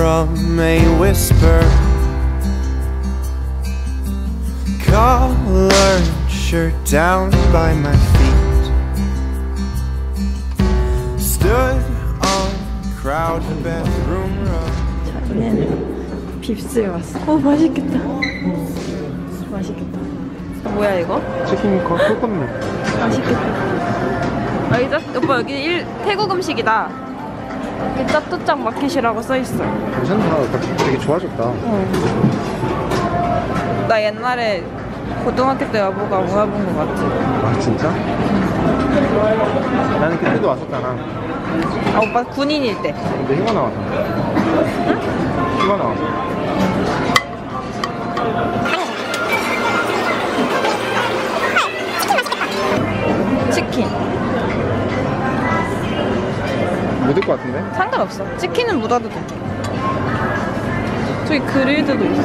from a whisper. Collared shirt down by my feet. Stood on crowded bedroom rug. 우리는 빕스에 왔어. 맛있겠다. 맛있겠다. 뭐야 이거? 치킨과 소금물. 맛있겠다. 여기 오빠 여기 태국 음식이다. 여기 짜뚜짱 마켓이라고 써있어. 괜찮다. 되게 좋아졌다. 나 옛날에 고등학교 때 여보가 모아본 것 같아. 아 진짜? 나는 그때도 왔었잖아. 아 오빠 군인일 때. 근데 휴가 나와서. 응? 휴가 나와서. 치킨. 묻을 것 같은데? 상관없어. 치킨은 묻어도 돼. 저기 그릴드도 있어.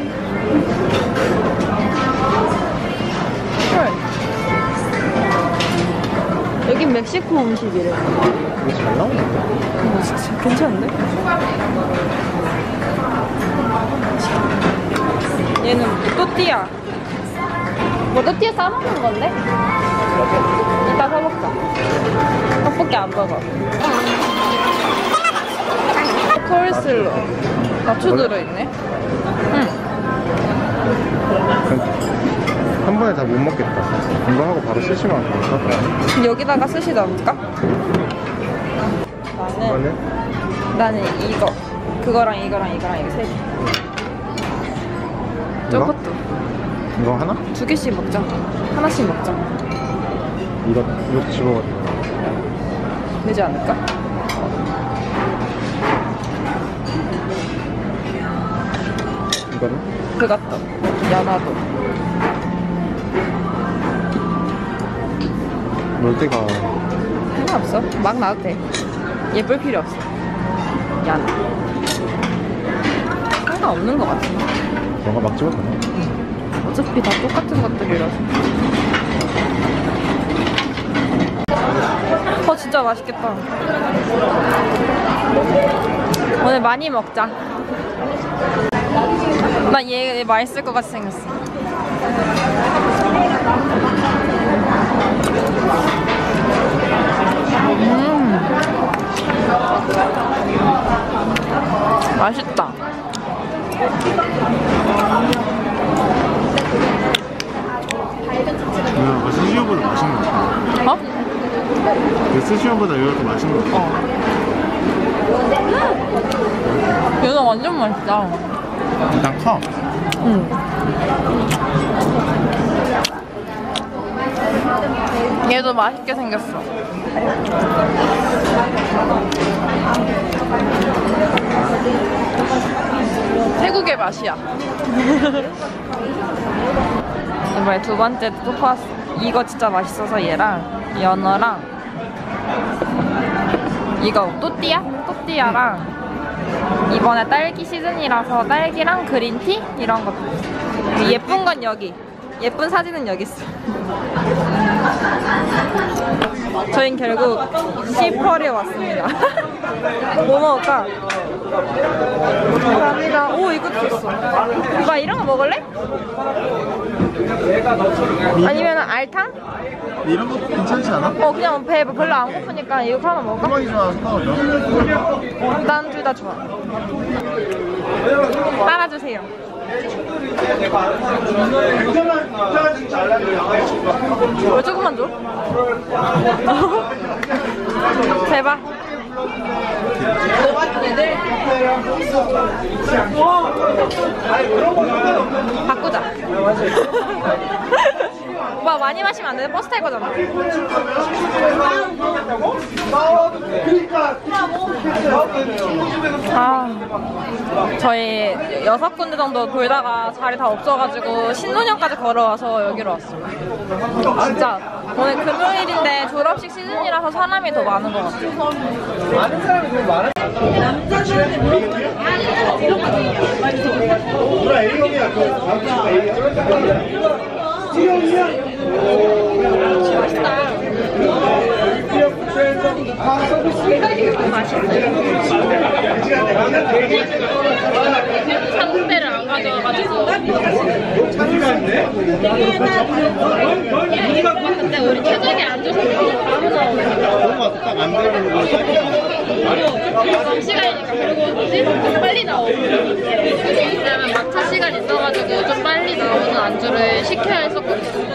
헐. 여긴 멕시코 음식이래. 이거 잘 나오는데? 진짜 괜찮은데? 얘는 또띠아. 뭐 또띠아 싸먹는 건데? 이따 사먹자. 떡볶이 안 먹어. 콜슬로. 나초 들어있네. 응. 한 번에 다 못 먹겠다. 이거 하고 바로 스시만 할까? 여기다가 스시 넣을까? 나는 이거. 그거랑 이거랑 이거랑 이거 세 개. 저것도. 이거 하나? 두 개씩 먹자. 하나씩 먹자. 이거 집어가지고. 되지 않을까? 이거는? 그것도. 연어도. 넣을 때가 상관없어. 막 놔도 돼. 예쁠 필요 없어. 연어. 상관없는 것 같은데. 너가 막 집어도 되나? 어차피 다 똑같은 것들이라서. 진짜 맛있겠다. 오늘 많이 먹자. 난 얘 맛있을 것 같이 생겼어. 맛있다. 이거 스시오보다 맛있는 것 같아. 어? 스시오보다 이거 더 맛있는 것 같아. 얘가 완전 맛있다. 일단 커. 응. 얘도 맛있게 생겼어. 태국의 맛이야. 이번에 두 번째 토파스. 이거 진짜 맛있어서 얘랑 연어랑 이거 또띠아랑 이번에 딸기 시즌이라서 딸기랑 그린티 이런 것도 있어. 예쁜 건 여기, 예쁜 사진은 여기 있어. 저희는 결국 시펄에 왔습니다. 뭐 먹을까? 감사합니다. 오, 이것도 있어. 오빠 이런 거 먹을래? 아니면 알탕? 이런 것도 괜찮지 않아? 그냥 배 별로 안 고프니까 이거 하나 먹을까? 호박이 좋아, 상관없어. 난 둘 다 좋아. 따라주세요. 왜 조금만 줘? 제발. 바꾸자. 오빠 많이 마시면 안 돼. 버스 탈 거잖아. 저희 6군데 정도 돌다가 자리 다 없어가지고 신논현까지 걸어와서 여기로 왔어요. 진짜 오늘 금요일인데 졸업식 시즌이라서 사람이 더 많은 것 같아요. 많은 사람이 좀 많아. 누나 A형이야. 맛있다. 상대를 안 가져와가지고. 근데 우리 최적에 앉아서 바로 나오네. 시간이니까. 그리고 뭐지? 좀 빨리 나오고. 왜냐면 막차 시간 있어가지고 좀 빨리 나오는 안주를 시켜야 했었거든.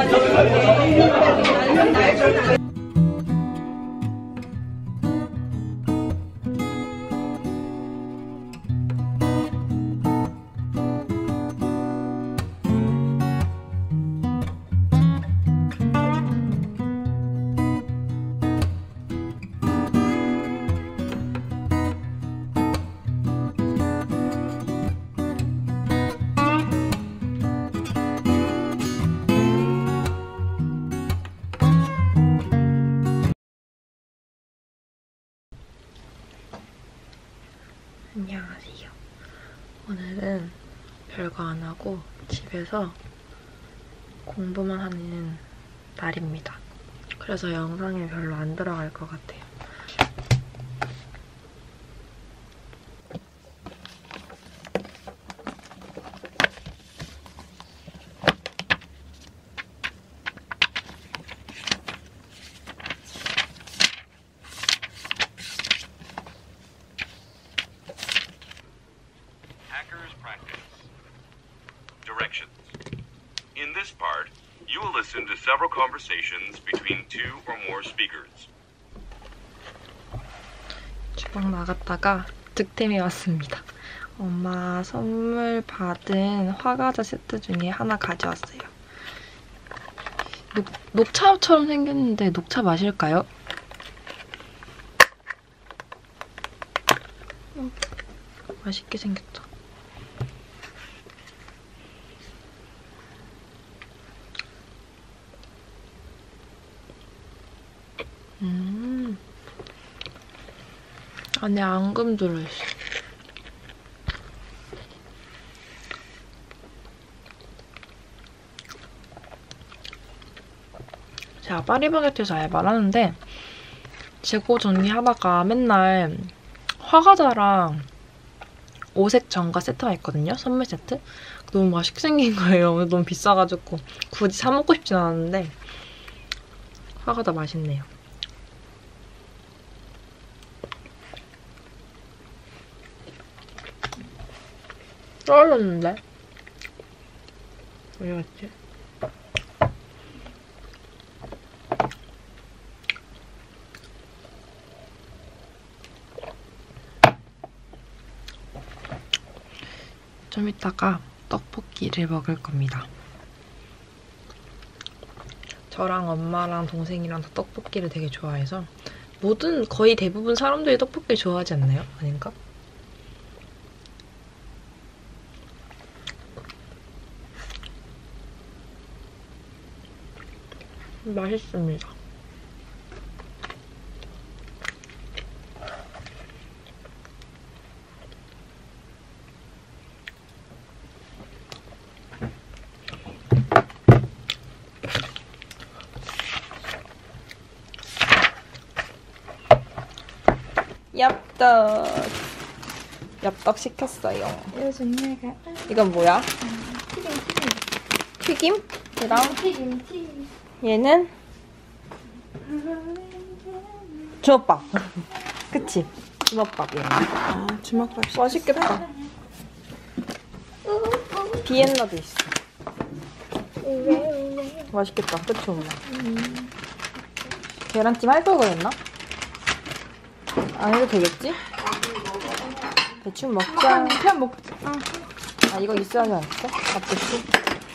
안녕하세요. 오늘은 별거 안 하고 집에서 공부만 하는 날입니다. 그래서 영상에 별로 안 들어갈 것 같아요. Directions. In this part, you will listen to several conversations between 2 or more speakers. 주방 나갔다가 득템이 왔습니다. 엄마 선물 받은 화과자 세트 중에 하나 가져왔어요. 녹차처럼 생겼는데 녹차 마실까요? 맛있게 생겼다. 안에 앙금 들어있어. 제가 파리바게뜨에서 알바를 하는데 재고 정리하다가 맨날 화과자랑 오색 전과 세트가 있거든요. 선물 세트. 너무 맛있게 생긴 거예요. 오늘 너무 비싸가지고 굳이 사 먹고 싶진 않았는데 화과자 맛있네요. 떨어졌는데? 어디 갔지? 좀 이따가 떡볶이를 먹을 겁니다. 저랑 엄마랑 동생이랑 다 떡볶이를 되게 좋아해서 거의 대부분 사람들이 떡볶이를 좋아하지 않나요? 아닌가? 맛있습니다. 엽떡 시켰어요. 이건 뭐야? 튀김? 그다음 튀김. 얘는 주먹밥. 그치? 주먹밥 얘는. 아, 주먹밥 맛있겠다. 비엔나도 있어. 맛있겠다. 그치 엄마? 계란찜 할 걸 그랬나? 안 해도 되겠지? 대충 먹자. 그냥 먹자. 아 이거 있어야 하지 않았어? 밥도치?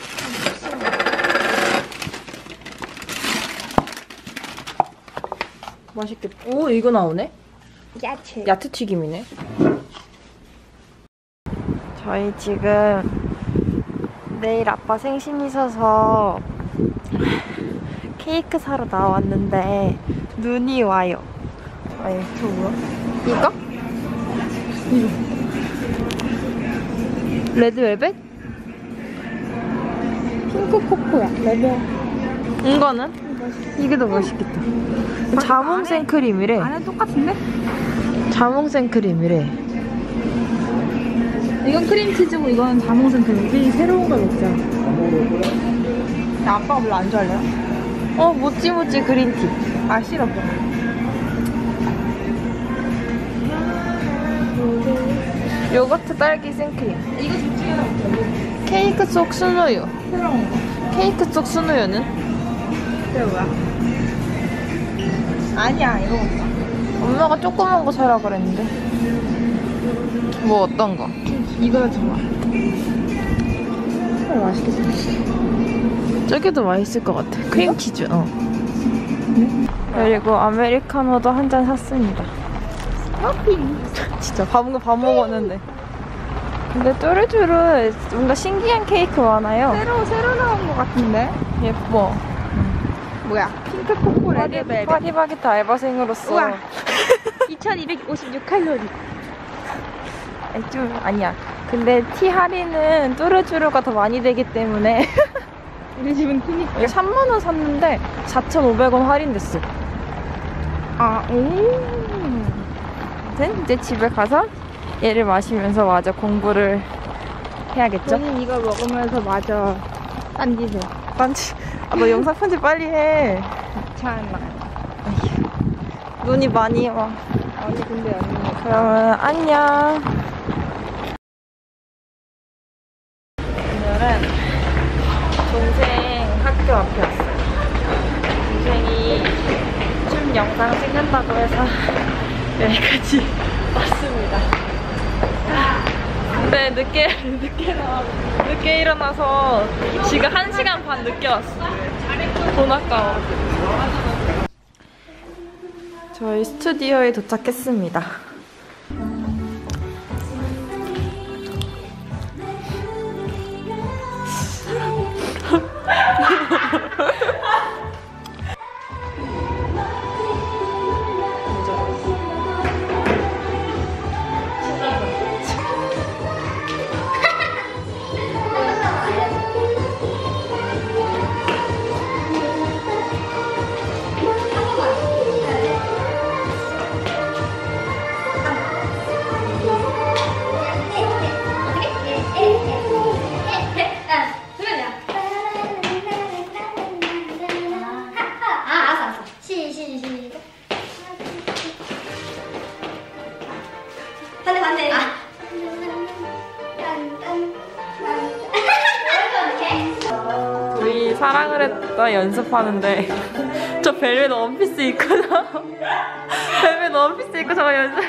맛있겠다. 오 이거 나오네? 야채 튀김이네. 저희 지금 내일 아빠 생신 있어서 케이크 사러 나왔는데 눈이 와요. 아니 이거 뭐야? 이거? 레드벨벳? 핑크 코코야. 레드. 이거는? 이게 더 맛있겠다. 자몽 생크림이래. 안에 똑같은데? 자몽 생크림이래. 이건 크림치즈고 이건 자몽생 크림. 우리 새로운 걸 먹자. 아빠가 별로 안 좋아할래요? 모찌모찌 그린티. 아 싫어. 요거트 딸기 생크림. 이거 둘 중에 하나 먹자. 케이크 속 순우유. 새로운 거. 케이크 속 순우유는? 그게 뭐야? 아니야 이거 먹자. 엄마가 조그만 거 사라 그랬는데. 뭐 어떤 거? 이거 좋아. 맛있게 생겼어. 저기도 맛있을 것 같아. 크림치즈. 그리고 아메리카노도 한 잔 샀습니다. 진짜 밥 먹었는데. 근데 뚜루뚜루 뭔가 신기한 케이크 많아요. 새로 나온 거 같은데? 예뻐. 뭐야? 핑크 코코 레드벨벳. 파리바게트 알바생으로서. 우와. 2256칼로리. 아니야. 근데 티 할인은 뚜루뚜루가 더 많이 되기 때문에 우리 집은 크니까. 이게 3만원 샀는데 4,500원 할인됐어. 아무튼 이제 집에 가서 얘를 마시면서 마저 공부를 해야겠죠? 저는 이거 먹으면서 마저 딴짓을. 너 영상 편집 빨리 해. 귀찮아. 눈이 많이 와. 아니 근데 언니. 그러면 안녕. 오늘은 동생 학교 앞에 왔어요. 동생이 춤 영상 찍는다고 해서 여기까지 왔습니다. 근데 늦게 일어나서 지금 1시간 반 늦게 왔어. 돈 아까워. 저희 스튜디오에 도착했습니다. 반대. 우리 사랑을 했다 연습하는데 저 벨벳 원피스 입고서 벨벳 원피스 입고 저거 연습.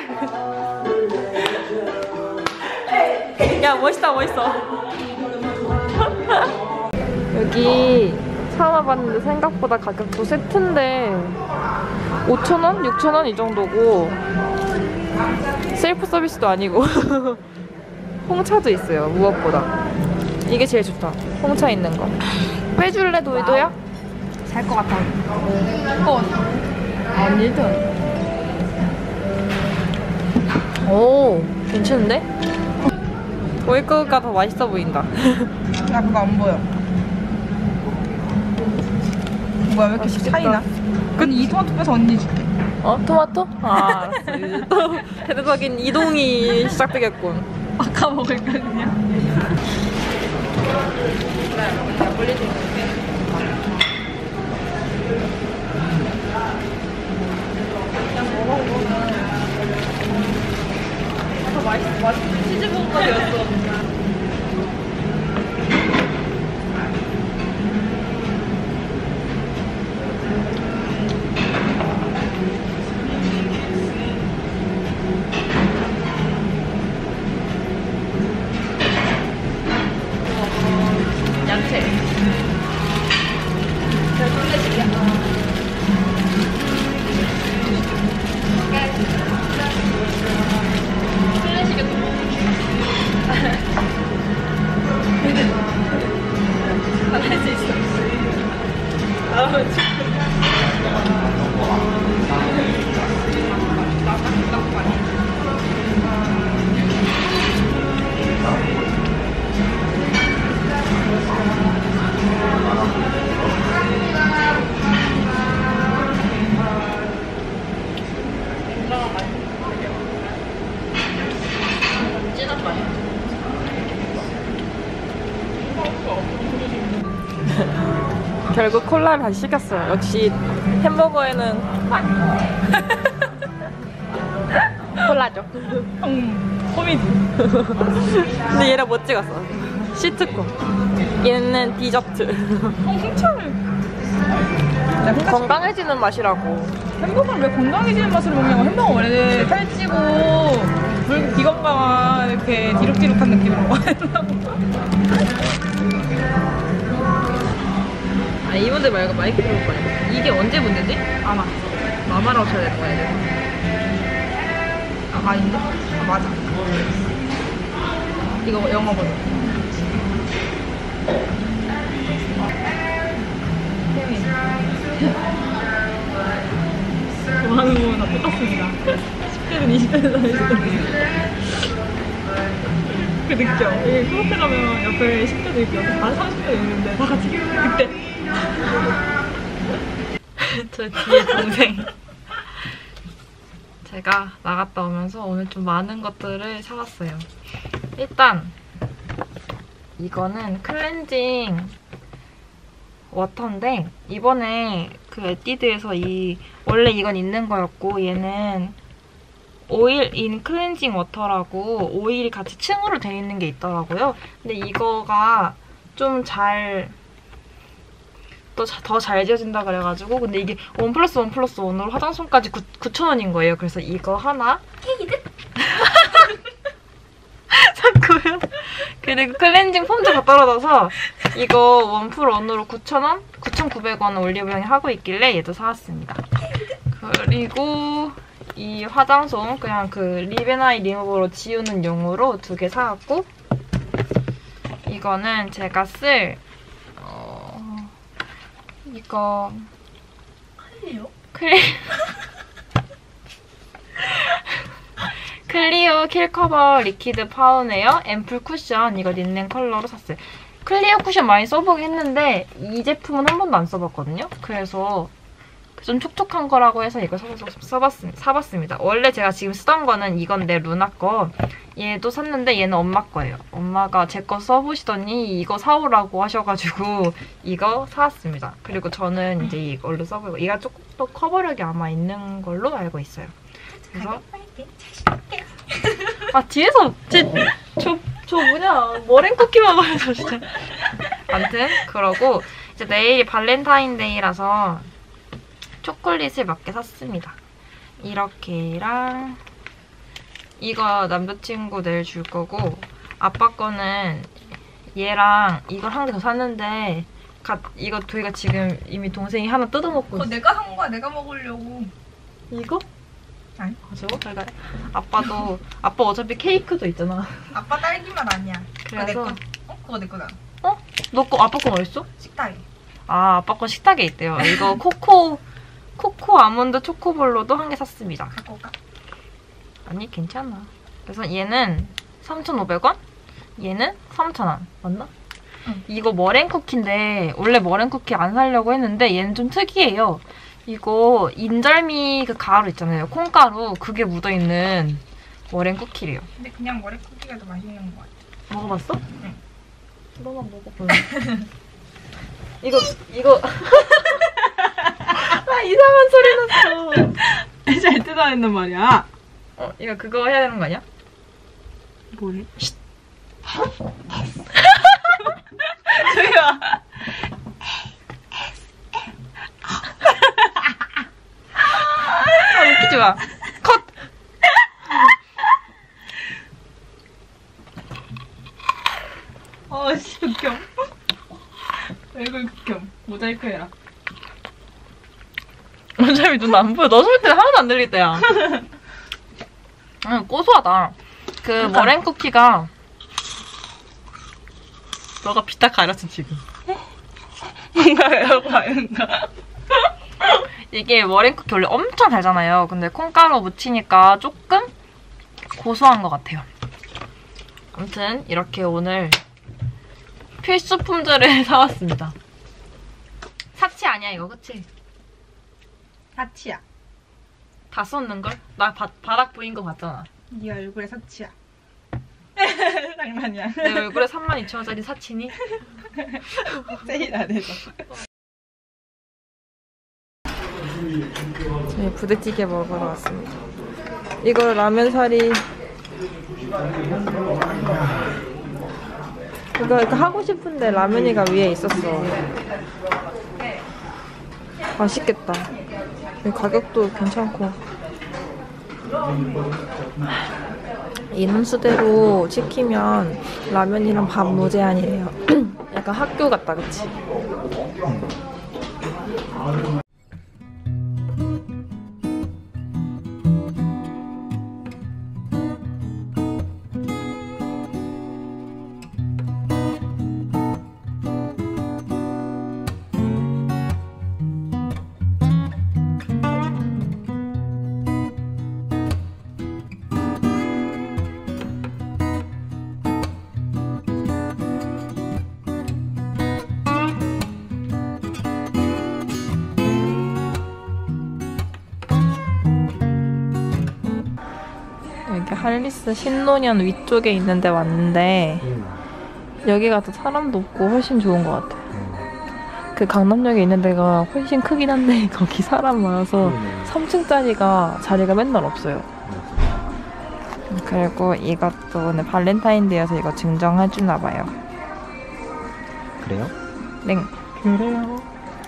야 멋있다 멋있어. 여기 처음 와봤는데 생각보다 가격도 세트인데 5,000원? 6,000원 이 정도고 셀프 서비스도 아니고 홍차도 있어요. 무엇보다 이게 제일 좋다. 홍차 있는 거. 빼줄래 도이도야? 살 것 같아. 아니든. 오 괜찮은데? 도이 거가 더 맛있어 보인다. 나 그거 안 보여. 뭐야 왜 이렇게 차이나? 근데 이 토마토 빼서 언니 줄게. 토마토? 아 알았어. 또 대대적인 이동이 시작되겠군. 아까 먹을까 그냥? 맛있어. 치즈버거가 되었어. 야채. 할수 있어. 진한 맛이야. 결국 콜라를 다시 시켰어요. 역시 햄버거에는 콜라죠. 코미디. 근데 얘랑 못 찍었어. 시트콤. 얘는 디저트. 홍차를. 건강해지는 맛이라고. 햄버거를 왜 건강해지는 맛으로 먹냐고. 햄버거 원래 살찌고 비건강한 이렇게 디룩디룩한 느낌으로 먹어야 된다고. 아, 이분들 말고 마이크 들고 거야. 이게 언제 문제지? 아마. 마마라고 쳐야 되는 거야, 이제. 아, 아닌데? 아, 맞아. 이거 영어 버전. 좋아하는 거는 다 똑같습니다. 10대는 20대는 30대는. 그 느껴. 이게 코호텔 가면 옆에 10대도 있고 옆에 다 30대도 있는데 다 같이 그때. 저 뒤에 동생. 제가 나갔다 오면서 오늘 좀 많은 것들을 사왔어요. 일단 이거는 클렌징 워터인데 이번에 그 에뛰드에서 원래 이건 있는 거였고 얘는 오일 인 클렌징 워터라고 오일이 같이 층으로 되어 있는 게 있더라고요. 근데 이거가 좀 더 잘 지워진다 그래가지고 근데 이게 1+1+1으로 화장솜까지 9,000원인 거예요. 그래서 이거 하나 케이드? 샀고요. 그리고 클렌징 폼도 다 떨어져서 이거 1+1으로 9,000원? 9,900원 올리브영이 하고 있길래 얘도 사왔습니다. 그리고 이 화장솜 그냥 그 립앤아이 리무버로 지우는 용으로 2개 사왔고 이거는 제가 쓸 이거 클리오 킬커버 리퀴드 파운웨어 앰플 쿠션 이거 린넨 컬러로 샀어요. 클리오 쿠션 많이 써보긴 했는데 이 제품은 한 번도 안 써봤거든요. 그래서 좀 촉촉한 거라고 해서 이거 사봤습니다. 원래 제가 지금 쓰던 거는 이건데 루나 거 얘도 샀는데 얘는 엄마 거예요. 엄마가 제 거 써보시더니 이거 사오라고 하셔가지고 이거 사왔습니다. 그리고 저는 이제 이걸로 써보고 얘가 조금 더 커버력이 아마 있는 걸로 알고 있어요. 그래서 아 뒤에서 저 뭐냐 머랭 쿠키 먹어서 진짜 아무튼 그러고 이제 내일이 발렌타인데이라서 초콜릿을 몇 개 샀습니다. 이렇게랑 이거 남자친구 내일 줄 거고 아빠 거는 얘랑 이걸 한 개 더 샀는데 이거 저희가 지금 이미 동생이 하나 뜯어먹고 그거 내가 한 거야. 내가 먹으려고. 이거? 아니. 저거? 그러니까 아빠 어차피 케이크도 있잖아. 아빠 딸기맛 아니야. 그거 내 그래서 거. 그거 내 거다. 너 거 아빠 건 어딨어? 식탁에. 아 아빠 건 식탁에 있대요. 이거 코코 아몬드 초코볼로도 한 개 샀습니다. 갖고 올까? 아니 괜찮아. 그래서 얘는 3,500원? 얘는 3,000원. 맞나? 응. 이거 머랭 쿠키인데 원래 머랭 쿠키 안 사려고 했는데 얘는 좀 특이해요. 이거 인절미 그 가루 있잖아요. 콩가루 그게 묻어있는 머랭 쿠키래요. 근데 그냥 머랭 쿠키가 더 맛있는 거 같아. 먹어봤어? 응. 너만 먹어봐. 이거 아 이상한 소리 났어. 잘 뜯어낸단 말이야. 이거 그거 해야 되는 거 아니야? 뭐래? 저기 봐. 웃기지 마. 컷! 씨, 극혐. 얼굴 극혐. 모자이크 해라. 어차피 눈 안 보여. 너 소리 때는 하나도 안 들릴 때야. 고소하다. 그러니까. 머랭 쿠키가 너가 비딱 가렸어 지금. 뭔가요? 과연가? 이게 머랭 쿠키 원래 엄청 달잖아요. 근데 콩가루 묻히니까 조금 고소한 것 같아요. 아무튼 이렇게 오늘 필수품들을 사왔습니다. 사치 아니야 이거 그치? 사치야. 다 썼는걸? 나 바닥 보인 거 봤잖아. 네 얼굴에 사치야. 장난이야. 내 얼굴에 32,000원짜리 사치니? 세일 안 해서. 부대찌개 먹으러 왔습니다. 이거 라면 사리. 이거 하고 싶은데 라면이가 위에 있었어. 맛있겠다. 가격도 괜찮고. 인원수대로 시키면 라면이랑 밥 무제한이래요. 약간 학교 같다, 그치? 여기 할리스 신논현 위쪽에 있는데 왔는데 여기가 더 사람도 없고 훨씬 좋은 것 같아. 그 강남역에 있는 데가 훨씬 크긴 한데 거기 사람 많아서 3층짜리가 자리가 맨날 없어요. 그리고 이것도 오늘 발렌타인데이여서 이거 증정해주나 봐요. 그래요? 네. 그래요.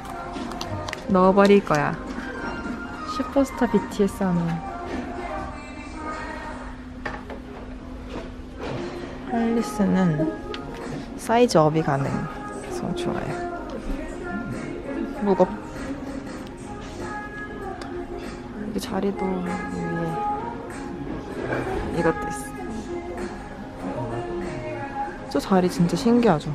넣어버릴 거야. 슈퍼스타 BTS 하는. 할리스는 사이즈 업이 가능해서 좋아요. 무겁. 여기 자리도 위에 이것도 있어. 저 자리 진짜 신기하죠?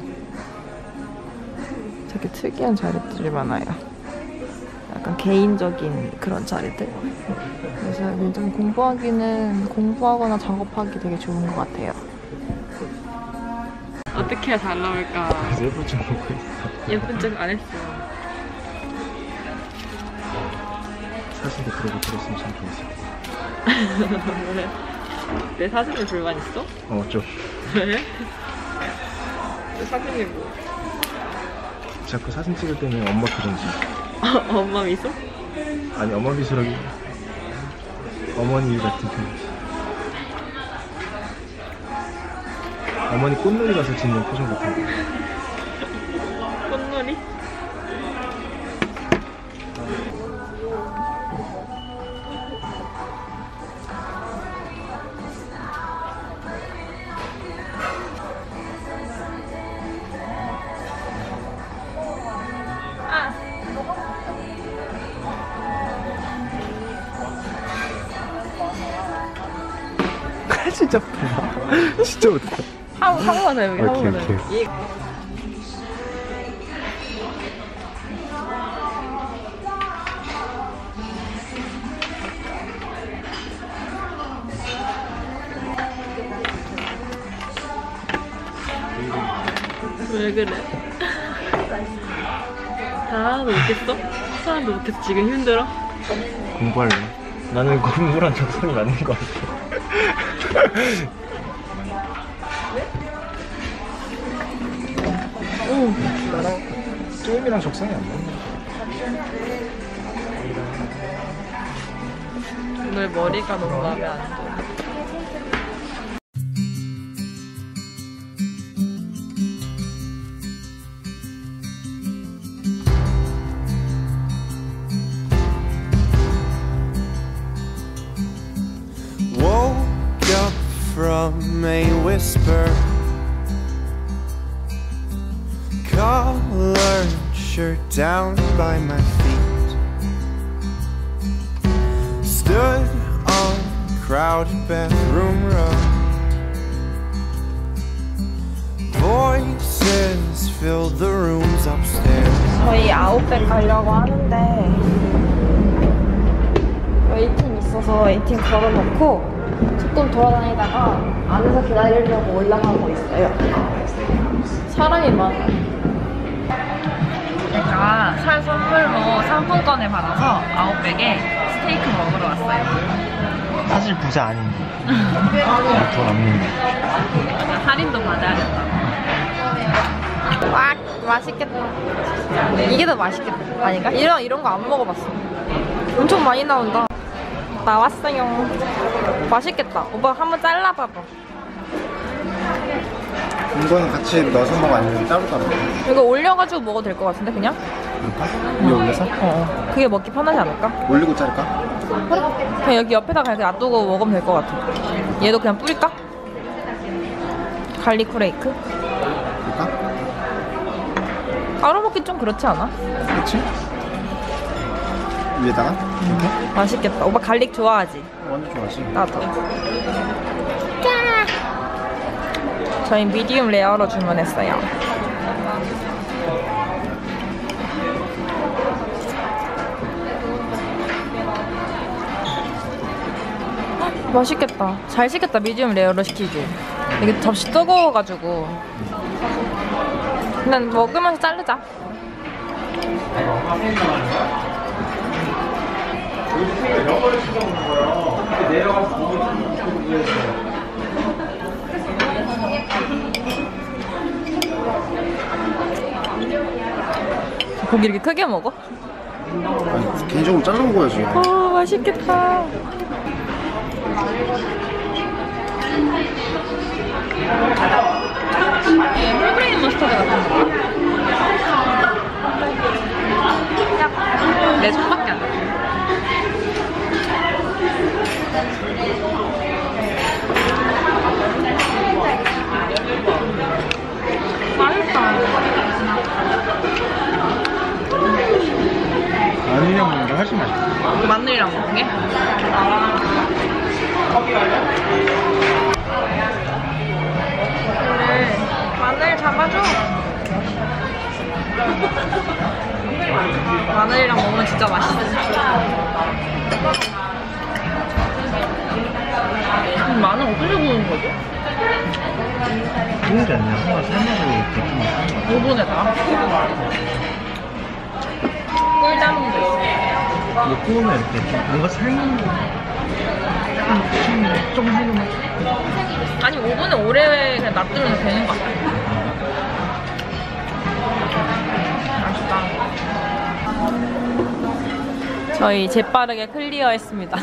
되게 특이한 자리들이 많아요. 약간 개인적인 그런 자리들. 그래서 좀 공부하거나 작업하기 되게 좋은 것 같아요. 어떻게 해야 잘 나올까? 예쁜 척 보고 있어. 예쁜 척 안 했어. 사진도 그러고 들었으면 참 좋았어. 왜? 내 사진에 불만 있어? 좀. 왜? 내 사진이 뭐? 자꾸 사진 찍을 때는 엄마 표정지. 엄마 미소? 아니, 엄마 미소라기 어머니 같은 표정. 어머니 꽃놀이 가서 짓는 표정 같은 거. 꽃놀이? 진짜 못한다. 진짜 못한다. 한 번 해, 여기 한 번 해. 오케이. 왜 그래? 하나도 못했어? 하나도 못했어? 지금 힘들어? 공부할래? 나는 공부랑 적성이 맞는 것 같아. 나랑 게임이랑 적성이 안 맞네. 오늘 머리가 너무 마음에 안 들어. Woke up from a whisper, collared shirt down by my feet, stood on crowded bathroom rug, voices filled the rooms upstairs. 저희 아웃백 가려고 하는데 웨이팅 있어서 웨이팅 걸어놓고 조금 돌아다니다가 안에서 기다리려고 올라가고 있어요. 사람이 많아요. 제가 살 선물로 상품권을 받아서 아웃백에 스테이크 먹으러 왔어요. 사실 부자 아닌데. 돈 없는데. 할인도 받아야 된다고. 와, 맛있겠다. 이게 더 맛있겠다. 아닌가? 이런 거 안 먹어봤어. 엄청 많이 나온다. 나왔어요. 맛있겠다. 오빠 한번 잘라봐봐. 이거는 같이 넣어서 먹어 아니면 따로따로? 이거 올려가지고 먹어도 될 것 같은데 그냥? 그럴까? 위에 올려서? 그게 먹기 편하지 않을까? 올리고 자를까? 그냥 여기 옆에다가 이렇게 놔두고 먹으면 될 것 같아. 얘도 그냥 뿌릴까? 갈릭 후레이크? 그럴까? 따로 먹기 좀 그렇지 않아? 그렇지? 위에다가? 이렇게? 맛있겠다. 오빠 갈릭 좋아하지? 완전 좋아하지. 나도. 저희 미디움 레어로 주문했어요. 맛있겠다. 잘 시켰다. 미디움 레어로 시키지. 이게 접시 뜨거워가지고. 그냥 먹으면서 자르자. 고기 이렇게 크게 먹어? 아니, 개인적으로 잘라 먹어야지. 아, 맛있겠다. 이게 홀그레인 머스타드 같은 거. 내 손밖에 안 돼. 맛있다. 마늘이랑 먹는 게 훨씬 맛있어. 마늘이랑 먹는 게? 그래, 마늘 잡아줘. 마늘이랑 먹으면 진짜 맛있어. 마늘 어떻게 구우는 거지? 구운 게 아니라 한번 삶아서 데치면 오븐에다가? 꿀잠도 있어. 이거 구우면 이렇게 좀 뭔가 삶는 좀 해놓으면 아니 오븐에 오래 그냥 놔두면 되는 거 같아. 맛있다. 저희 재빠르게 클리어했습니다.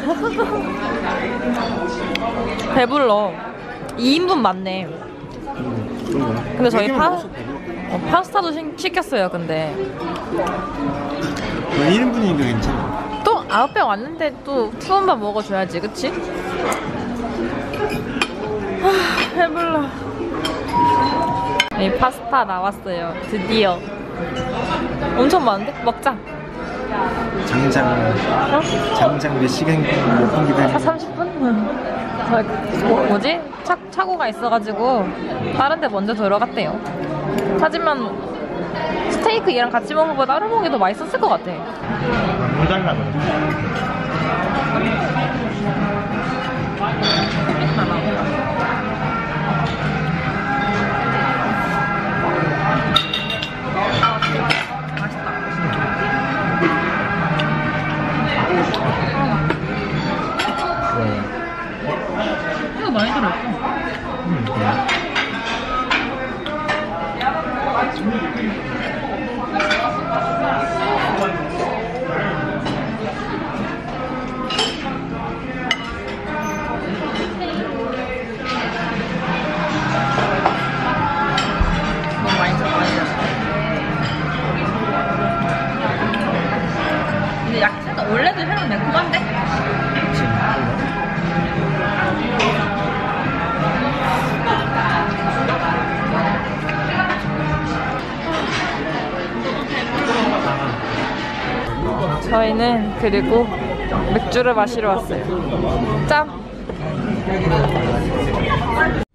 배불러. 2인분 맞네. 근데 저희 파스타도 시켰어요. 근데 1인분이니까 괜찮아. 또 9병 왔는데 또 투움밥 먹어줘야지, 그치? 배불러. 이 파스타 나왔어요. 드디어. 엄청 많은데? 먹자. 장장 몇 시간 못 기다리고 30분? 뭐지? 착오가 있어가지고 다른 데 먼저 들어갔대요. 하지만 스테이크 얘랑 같이 먹는 거 따로 먹는 게 더 맛있었을 것 같아. 물 달라 이거 많이 들어있어. 너무 많이 들어. 근데 약간 원래도 혈은 매콤한데? 그치. 저희는 그리고 맥주를 마시러 왔어요. 짠!